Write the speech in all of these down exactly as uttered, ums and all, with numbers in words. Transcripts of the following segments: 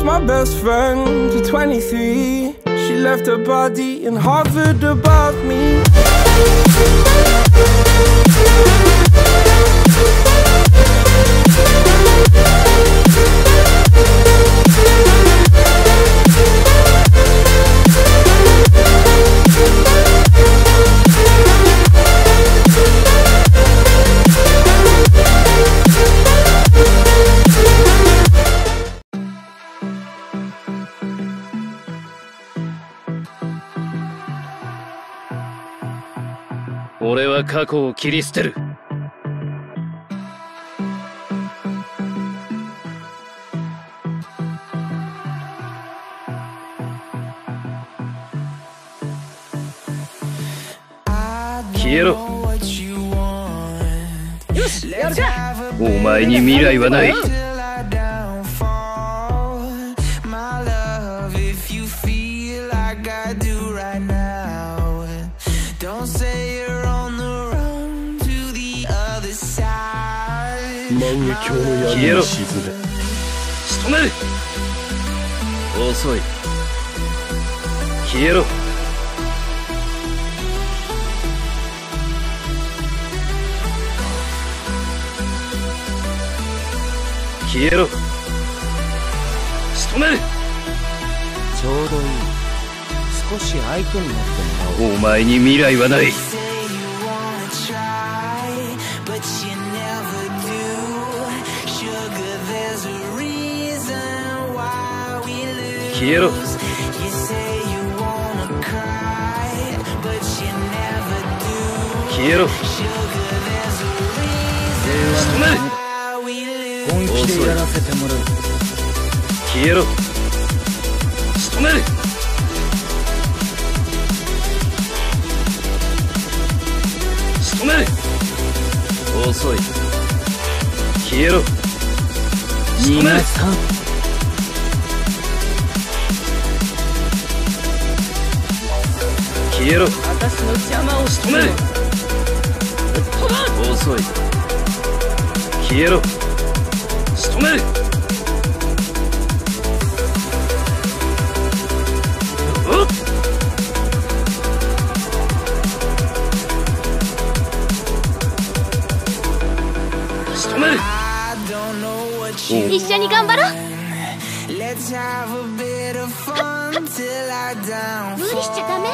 lost my best friend to twenty-three. She left her body and hovered above me. "俺は過去を切り捨てる。消えろ。 よし、やるか。 お前に未来はない。消えろ。仕留める。遅い。消えろ。消えろ。仕留める。 ちょうどいい。少し相手になってもらおう。 お前に未来はない。消えろ。消えろ。仕留める。 本気でやらせてもらう。 消えろ。仕留める。仕留める。遅い。消えろ。仕留める。消えろ。 私の邪魔を仕留める。遅い。消えろ。仕留める。おっ。仕留める。 一緒に頑張ろう。無理しちゃダメ。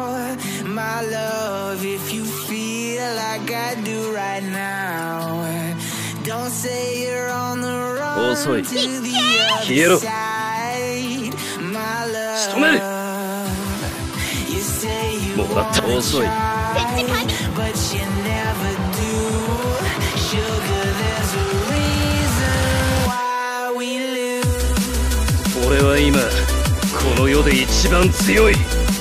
遅い。消えろ。仕留める。もらった。遅い。俺は今この世で一番強い。